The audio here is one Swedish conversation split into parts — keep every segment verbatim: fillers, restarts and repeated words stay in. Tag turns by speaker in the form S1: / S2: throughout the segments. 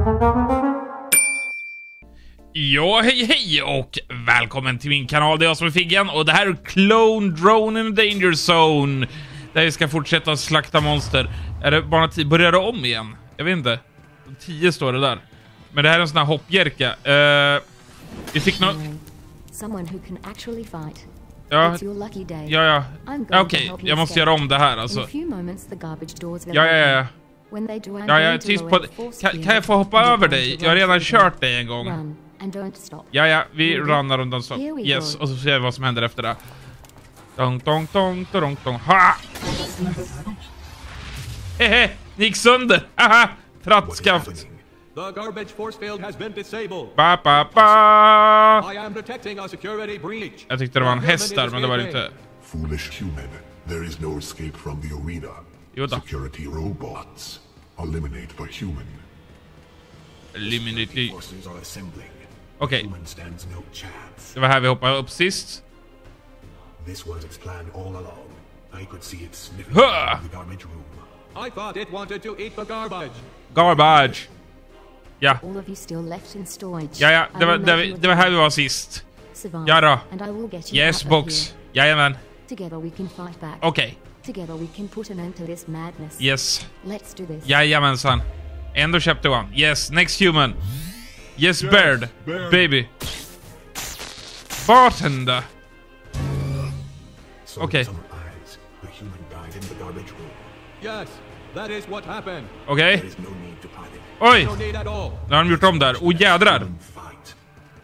S1: Ja, hej hej och välkommen till min kanal. Det är jag som är Figgen och det här är Clone Drone in Danger Zone. Där vi ska fortsätta slakta monster. Är det bara tio? Börjar det om igen? Jag vet inte. tio står det där. Men det här är en sån här hoppjerka. Uh, vi fick något... Ja, ja, ja. Okej, okay, jag måste göra om det här alltså. Ja, ja, ja. Ja, jag är tyst på... Kan, kan jag få hoppa över dig? Jag har redan kört dig en gång. Ja, ja, vi rannar undan så. Yes, och så ser vi vad som händer efter det. Dong, dong, dong, dong, dong. Ha! Hehe, ni gick sönder. Haha, trattskaft.
S2: The garbage force field has been disabled.
S1: Ba, ba, ba.
S2: I am detecting a security breach.
S1: Jag tyckte det var en häst där, men det var det inte.
S3: Foolish human, there is no escape from the arena.
S1: Jo då.
S3: Security robots. Eliminate the human.
S1: Eliminate.
S3: Forces are assembling.
S1: Okej.
S3: Human stands no chance.
S1: Det var här vi hoppade upp sist.
S3: This was its plan all along. I could see it sniffing
S1: Huh!
S3: around the garbage room.
S2: I thought it wanted to eat the garbage.
S1: Garbage. Ja.
S4: All of you still left in storage.
S1: Ja, ja, det var, det, var, det var här vi var sist. Ja då. Yes, box. Jajamän.
S4: Together we can fight back.
S1: Okej. Okay.
S4: Together we can put an end to this madness.
S1: Yes.
S4: Let's do this.
S1: Jajamensan. End of chapter one. Yes, next human. Yes, bird.
S3: bird.
S1: Baby. Bartender. Okej.
S3: The human died in the garbage room.
S2: Yes, that is what happened.
S1: Okej.
S3: There is no need to panic.
S1: Oj!
S2: No need at all.
S1: Nu har de gjort om där. Åh, jädrar!
S3: Fight.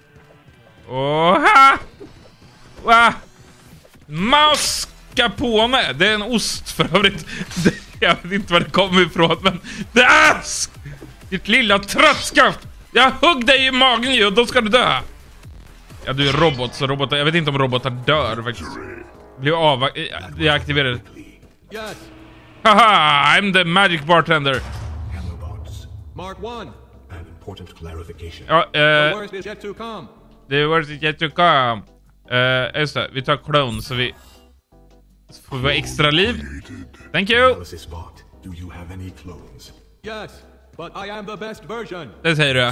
S1: Åha! Va? Maska på mig! Det är en ost för övrigt. Jag vet inte var det kommer ifrån, men... Det är... Ditt lilla tröttskaft! Jag högg dig i magen ju, och då ska du dö! Ja, du är robot, så robotar... Jag vet inte om robotar dör faktiskt. Blir av... Jag aktiverar det.
S2: Yes.
S1: Haha! I'm the magic bartender.
S3: Hammerbots.
S2: Mark one.
S3: An important clarification.
S1: Ja,
S2: The
S1: eh...
S2: worst is yet to come.
S1: The worst is yet to come. Eh, just det. Vi tar clone så vi... Så får vi extra liv. Thank you!
S3: Analysis bot. Do you have any clones?
S2: Yes, but I am the best version.
S1: Det säger du, ja.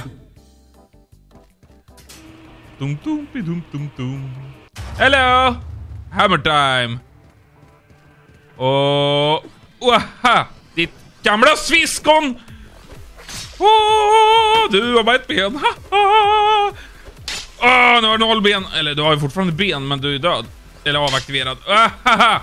S1: Dum dum dum dum dum. Hello! Hammer time! Och... Oha! Ditt gamla sviskon! Åh, du har bara ett ben. Åh, nu har du noll ben. Eller du har ju fortfarande ben, men du är död. Eller avaktiverad. Ahaha.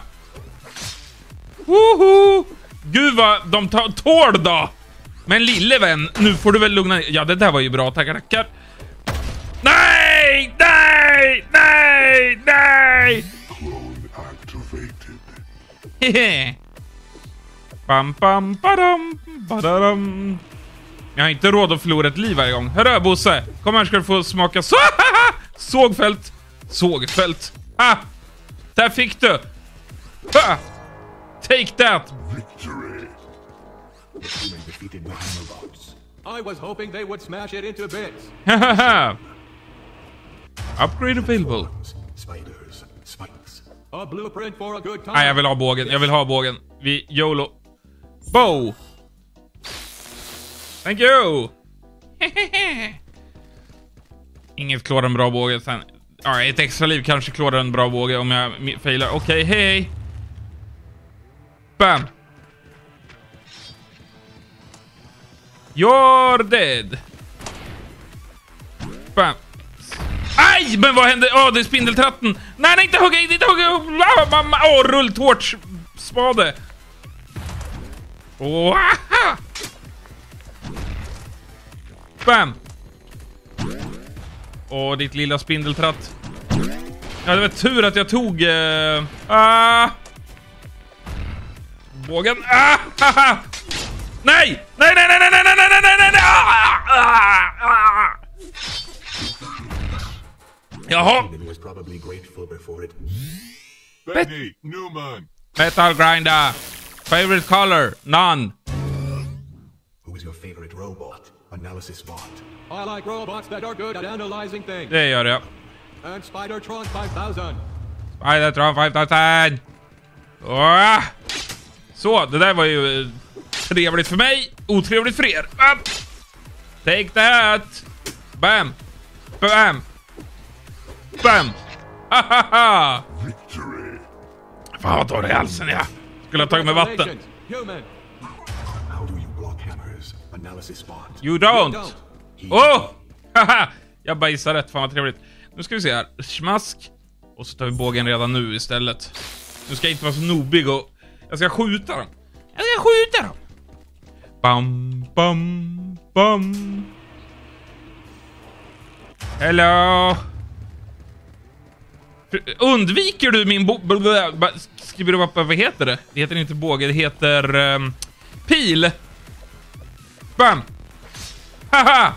S1: Woho! Gud vad de tar tål då. Men lille vän, nu får du väl lugna ner. Ja, det där var ju bra. Tackar, tackar. Nej! Nej! Nej! Nej!
S3: Clone activated.
S1: Hehe. Bam, bam, badam, badam. Jag har inte råd att förlora ett liv varje gång. Hörru, Bosse. Kom här ska du få smaka så. Sågfält. Sågfält. Ah! Där fick du. Ah! Take that.
S3: Victory. The human defeated the hammerbots.
S2: I was hoping they would smash it into bits.
S1: Hahaha. Upgrade available.
S3: Spiders. Spikes.
S2: A blueprint for a good time.
S1: Nej, jag vill ha bågen. Jag vill ha bågen. Vi YOLO. Bow. Thank you. Inget klår en bra båge sen. Ja, ett extra liv kanske klår en bra båge om jag failar. Okej, okay, hej. Bam. You're dead. Bam. Aj, men vad hände? Åh, oh, det är spindeltratten. Nej, nej, inte hugga, inte hugga. Åh, oh, rulltårts spade. Åh. Bam. Åh, ditt lilla spindeltratt. Ja, det var tur att jag tog... Uh, ah. Bågen. Ah, haha. Nej! Nej, nej, nej, nej, nej, nej, nej, nej, nej, nej. Ah, ah, ah. Jaha.
S3: It was probably grateful before it.
S5: Benny, Newman.
S1: Metal grinder. Favorite color? None.
S3: Who is your favorite robot? Analysis bot.
S2: I like robots that are good at analyzing things.
S1: Det gör jag.
S2: And Spidertron five thousand.
S1: Spidertron five thousand. Åh. Så, det där var ju trevligt för mig. Otrevligt för er. Take that! Bam! Bam! Bam! Hahaha!
S5: Victory.
S1: Fan vad tar det i halsen, ja. Skulle ha tagit med vatten.
S3: How do you block hammers? Analysis spot.
S1: You don't! Oh! Haha! Jag bara gissar rätt, fan vad trevligt. Nu ska vi se här. Smask. Och så tar vi bågen redan nu istället. Nu ska jag inte vara så nobig och... Jag ska skjuta dem. Jag ska skjuta dem. Bam, bam, bam. Hello. Undviker du min bo... Skriver du upp, vad heter det? Det heter inte båge, det heter... Um, pil. Bam. Haha.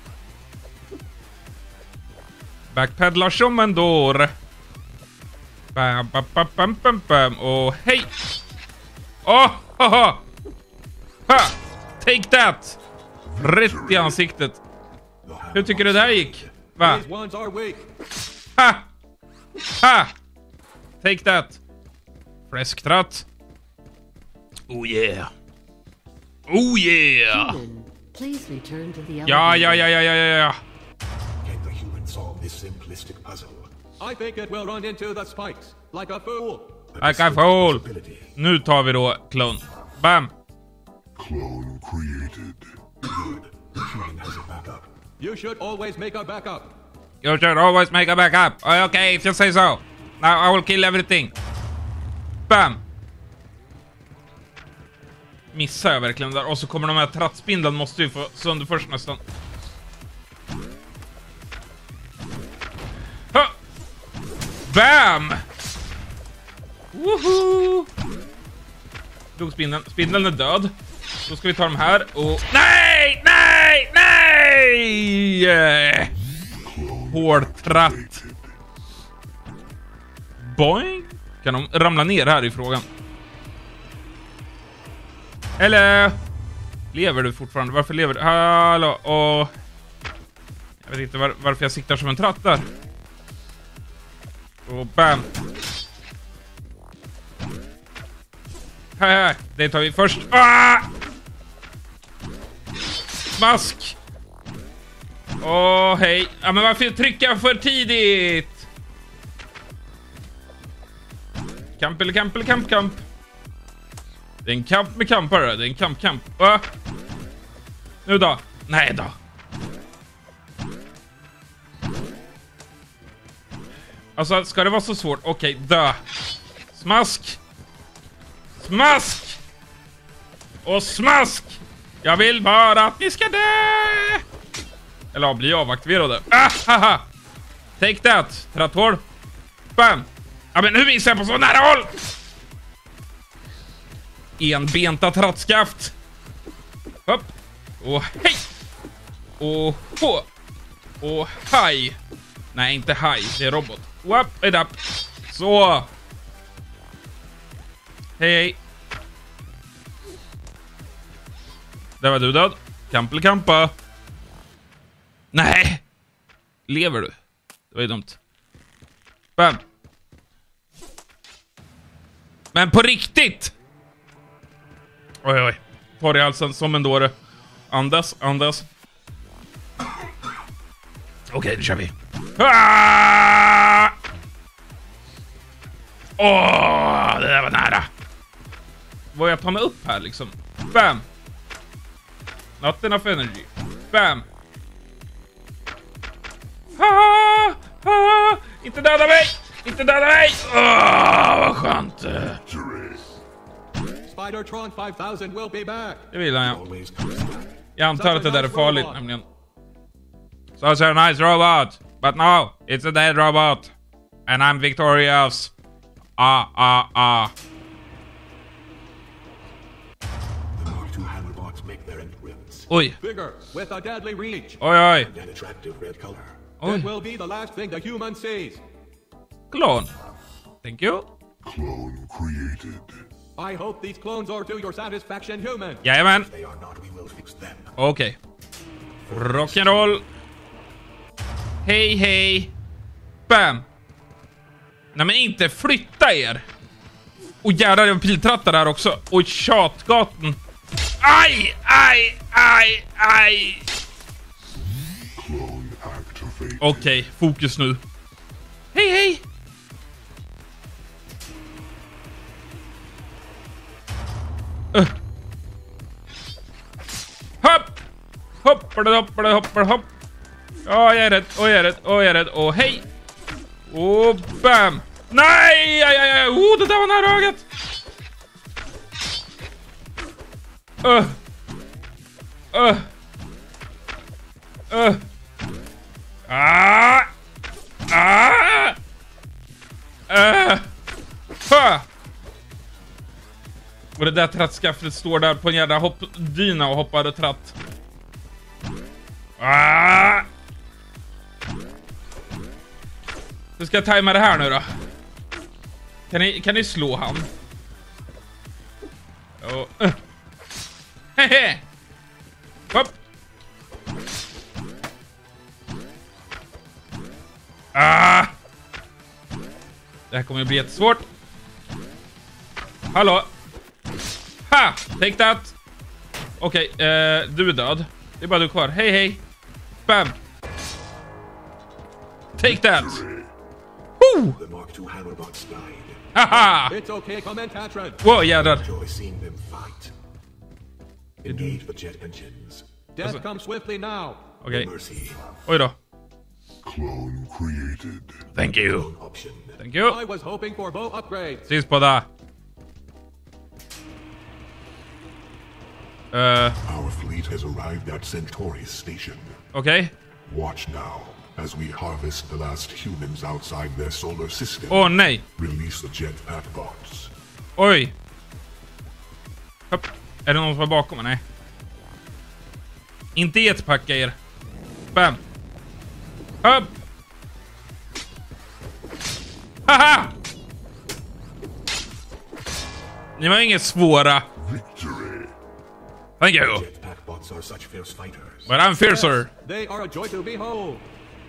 S1: Backpedlar som en dår. Bam, bam, bam, bam, bam, bam. Och hej. Åh, oh, ha, ha. Take that. Rätt i ansiktet. Hur tycker du det här gick? Va? Ha. Ha. Take that. Fläsktratt. Oh yeah. Oh yeah. Ja, ja, ja, ja, ja, ja.
S3: Can the human solve this simplistic puzzle?
S2: I think it will run into the spikes like a fool.
S1: Like a fool. Nu tar vi då klon. Bam.
S5: Clone created.
S3: Good. The human has a backup.
S2: You should always make a backup.
S1: You should always make a backup. Oh, okay, if you say so. Now I will kill everything. Bam. Missar jag verkligen där. Och så kommer de här trattspindeln, måste ju få sönder först nästan. Ha! Bam! Woho! Dog spindeln. Spindeln är död. Då ska vi ta de här och... Nej! Nej! Nej! Hårtratt. Boing! Kan de ramla ner här i frågan? Eller lever du fortfarande? Varför lever du? Hallå, och jag vet inte var, varför jag siktar som en tratt där. Och bam. Här, här. Det tar vi först. Ah! Smask. Åh, hej. Ja, men varför trycker jag för tidigt? Kamp eller kamp eller kamp, kamp. Det är en kamp med kampare. Det är en kamp, kamp. Ah. Nu då. Nej då. Alltså, ska det vara så svårt? Okej, okay, dö. Smask. Smask. Och smask. Jag vill bara att ni ska dö. Eller bli avaktiverade. Ah, haha. Take that. Tratthål. Bam. Ja, men nu visar jag på så nära håll. Enbenta trattskaft. Hopp. Och hej. Och hå. Och haj. Nej, inte haj. Det är robot. Whoop, it up. Så. Hej, hej. Där var du död. Kamp eller kampa. Nej. Lever du? Det var ju dumt. Bam. Men på riktigt. Oj, oj. Tar i halsen som en dåre. Andas, andas. Okej, okay, nu kör vi. Ah! Åh, det där var nära. Vad jag tar mig upp här liksom. Bam. Not enough energy. Bam. Ah, ah, inte döda mig. Inte döda mig. Åh, vad skönt.
S2: Spidertron five thousand will be back.
S1: Det vill han, ja. Jag antar att det där är farligt, nämligen. So, so nice robot. But no, it's a dead robot. And I'm victorious. Ah, ah, ah.
S3: The Mark two hammerbots make their entrance.
S1: Oj.
S2: Bigger, with a deadly reach.
S1: Oj, oj.
S3: And an attractive red color.
S2: It will be the last thing the human sees.
S1: Clone. Thank you.
S5: Clone created.
S2: I hope these clones are to your satisfaction, human.
S1: Jajamän.
S3: If they are not, we will fix them.
S1: Okej. Okay. Rock'n'roll. Hej, hej. Bam. Nej, men inte flytta er. Och jävlar, jag piltrattar där också. Och tjatgaten. Aj, aj, aj, aj. Okej, okay, fokus nu. Hej, hej! Uh. Hopp! Hoppade, hoppade, hoppade, hopp. Ja, jag är rädd, och jag är rädd, och jag är rädd, och hej! Och bam! Nej! Aj, aj, aj! Oh, det där var nära ögat! Uh. Uh. Uh. Ah! Ah! Uh. Ha! Och det där trattskafflet står där på en jävla hoppdyna och hoppar och tratt. Ah! Hur ska jag tajma det här nu då? Kan ni, kan ni slå han? Oh. Uh. Hehe! Hopp! Ah! Det här kommer att bli jättesvårt. Hallå? Ha! Take that! Okej, okay, eh, du är död. Det är bara du kvar. Hej, hej! Bam! Take that! Woo!
S3: The Mark two Hammerbot slide.
S1: Haha!
S2: It's okay, come in, Tatran.
S1: Whoa, jävlar.
S3: Enjoy seeing them fight. Engage the jet engines.
S2: Death alltså. Comes swiftly now.
S1: Okej. Okay. Oj då.
S5: Clone created.
S1: Thank you. Thank you.
S2: I was hoping for bow upgrades.
S1: Ses på det. Uh.
S3: Our fleet has arrived at Centauri's station.
S1: Okay.
S3: Watch now as we harvest the last humans outside their solar system.
S1: Åh, oh, nej.
S3: Release the jetpack bots.
S1: Oj. Hopp. Är det någon som är bakom? Nej. Inte jetpacka er. Bam. Hopp. Haha! Ni var inget svåra.
S5: Victory.
S1: Thank you.
S3: Jetpack bots are such fierce fighters.
S1: But I'm fiercer.
S2: Yes, they are a joy to behold.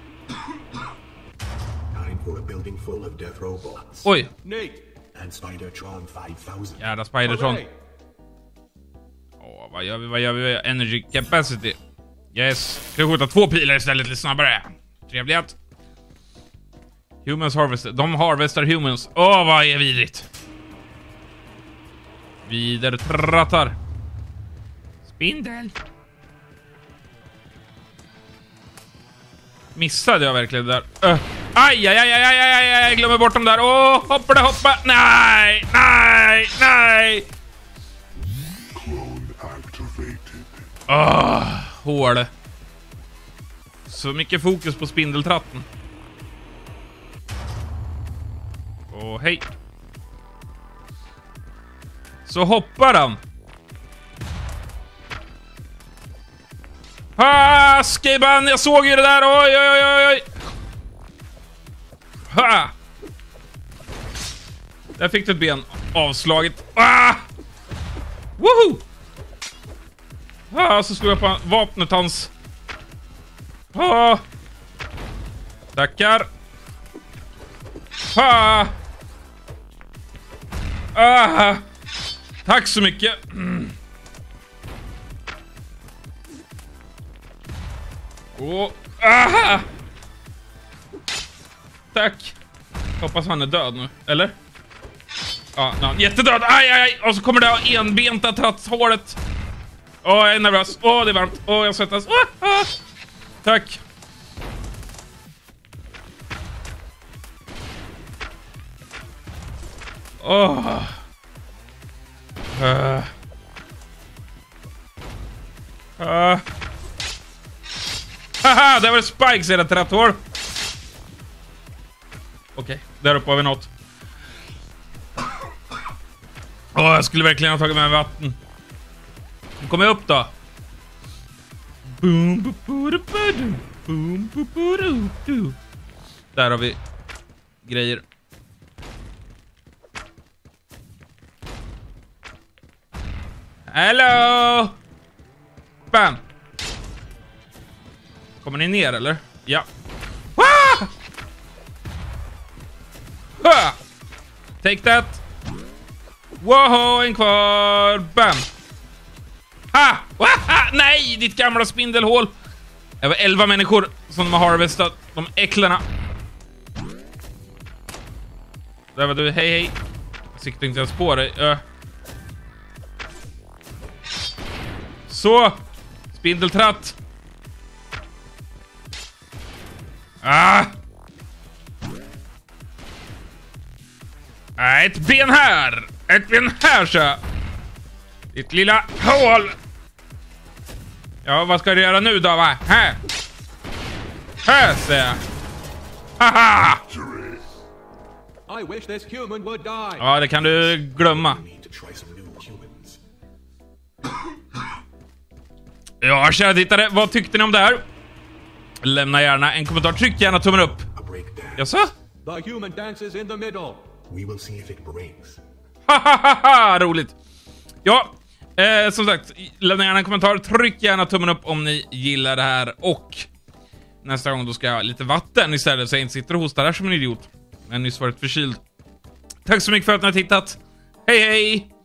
S3: Time for a building full of death robots.
S1: Oj.
S2: Neat.
S3: And Spidertron five thousand.
S1: Jävla Spidertron. Åh, vad gör vi? Vad gör vi? Energy capacity. Yes. Ska vi skjuta två pilar istället lite snabbare? Trevligt. Humans harvested. De harvestar humans. Åh, vad är vidrigt. Vidare trattar. Spindel. Missade jag verkligen där? Uh. Aj, aj, aj, aj, aj, aj, aj, jag glömmer bort dem där. Åh, oh, hoppade, hoppa. Nej, nej, nej.
S5: Clone activated.
S1: Åh, oh, hål. Så mycket fokus på spindeltratten. Åh, oh, hej. Så hoppar han. Ah, Skiban, jag såg ju det där. Oj, oj, oj, oj. Ha! Där fick du ett ben avslaget. Ah! Woohoo! Ah, så slog jag på vapnet hans. Ah! Tackar. Ah! Ah! Tack så mycket. Mm. Oh. Aha! Tack. Hoppas han är död nu, eller? Ja, no, jättedöd. Aj, aj, aj. Och så kommer det enbenta tratthålet. Åh, oh, jag är nervös. Åh, oh, det är varmt. Åh, oh, jag svettas. Oh, oh. Tack. Åh. Oh. Uh. Uh. Haha, där var det spikes i det tratthål. Okej, okay, där uppe har vi något. Åh, oh, jag skulle verkligen ha tagit med vatten. Nu kommer jag upp då. Boom, boom, boom, där har vi grejer. Hello! Bam! Kommer ni ner eller? Ja. Ah! Ah! Take that. Wow, en kvar. Bam. Ha! Ah! Nej, ditt gamla spindelhål. Över elva människor som de har harvestat. De äcklarna. Där var du, hej hej. Jag siktar inte ens på dig. Uh. Så. Spindeltratt. Ah. Ah, ett ben här. Ett ben här så. Ditt lilla hål. Ja, vad ska du göra nu då, va? Här. Här ser jag. Haha!
S2: I wish this human would die.
S1: Ja, det kan du glömma. Ja, kära tittare, vad tyckte ni om det här? Lämna gärna en kommentar, tryck gärna tummen upp. Jaså?
S2: The human dances in the middle.
S3: We will see if it breaks.
S1: Hahaha, roligt. Ja, eh, som sagt, lämna gärna en kommentar, tryck gärna tummen upp om ni gillar det här. Och nästa gång då ska jag ha lite vatten istället så jag inte sitter och hostar här som en idiot. Men nyss varit förkyld. Tack så mycket för att ni har tittat. Hej hej!